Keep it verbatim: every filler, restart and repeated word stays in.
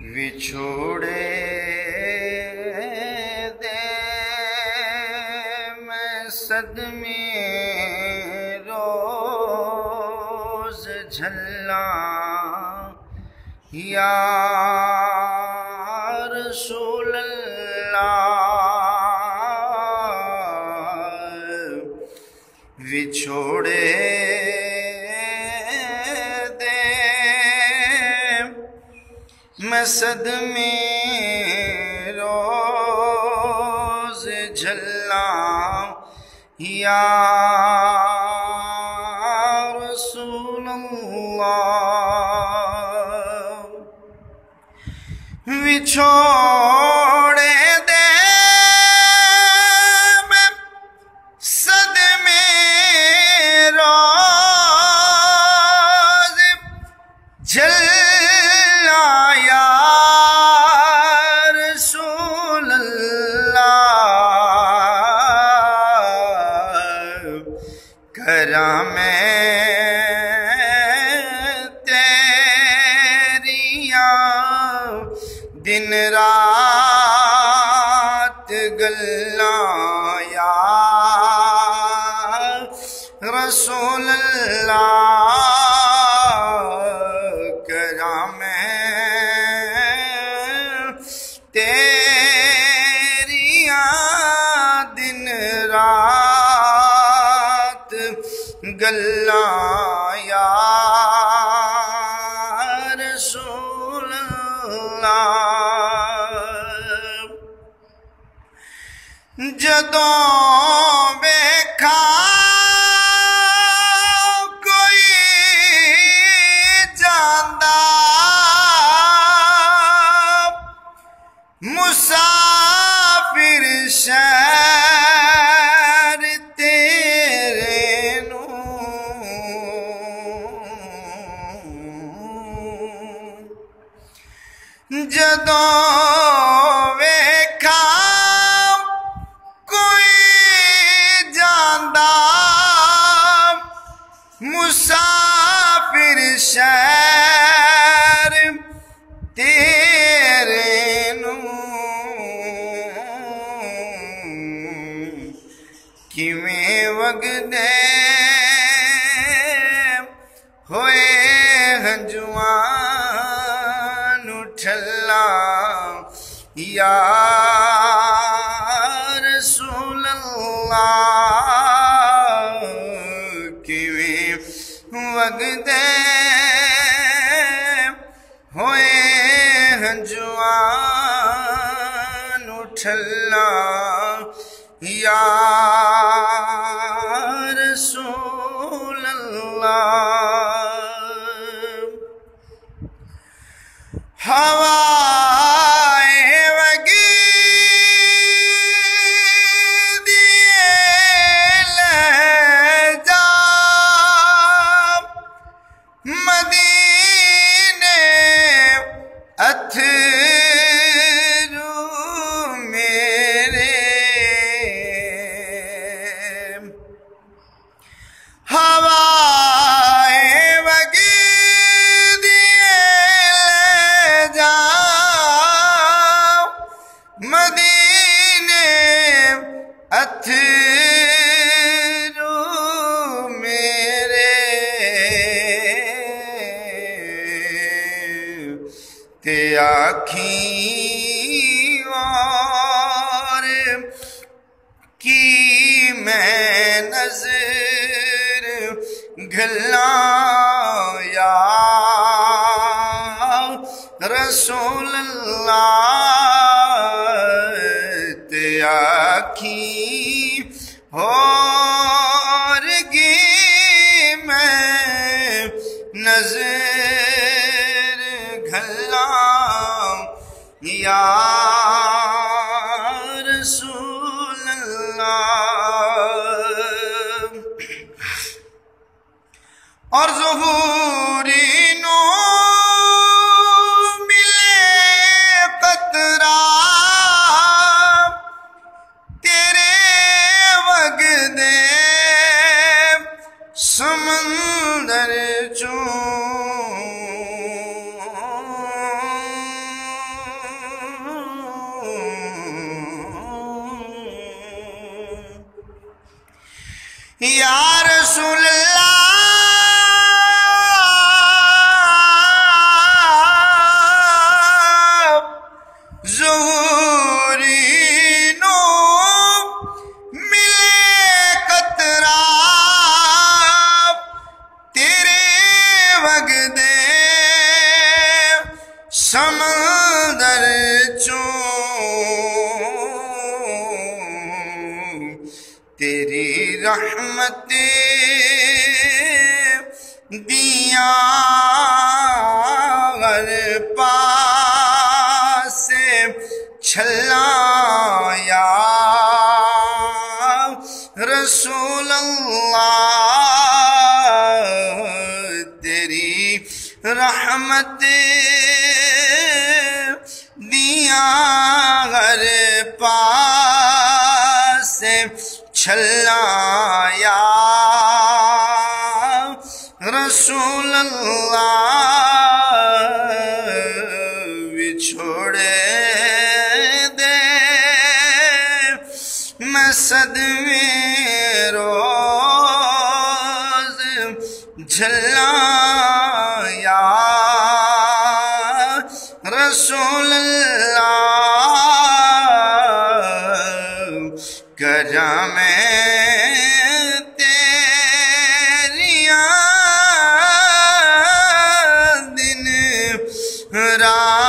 وچھوڑے دے میں صدمے روز جھلا یا رسول اللہ وچھوڑے دے میں صدمے روز جھلا یا رسول اللہ وچھوڑے دے میں صدمے روز جھلا یا رسول اللہ کراں میں دن رات گلاں یا رسول اللہ کراں میں تیریاں دن رات گلاں یا رسول اللہ جدوں ویکھا کوئی جاندا مسافر شہر تیرے نوں جدوں ویکھا مسافر شہر تیرے نوں کیویں وگدے ہوئے ہنجواں نوں ٹھلا یا رسول اللہ وگدے ہوئے ہنجواں نوں ٹھلا یا رسول اللہ ہوائے وگی اتھرو میرے ہوائے وگی دیے لے جا مدینے اتھرو میرے تے آکھیں اور کی میں نظر گھلاں یا رسول اللہ تے آکھیں اور کی میں نظر گھلاں یا رسول اللہ اور ظہوری نو ملے قطرہ تیرے وگدے سمندر چوں سمندر چوں تیری رحمتیں دیاں ہر پاسے چھلاں یا رسول اللہ تیری رحمتیں دیاں ہر پاسے چھلاں یا رسول اللہ بچھوڑے دے میں صدمے روز جھلاں یا رسول اللہ کرم تیریاں دن رات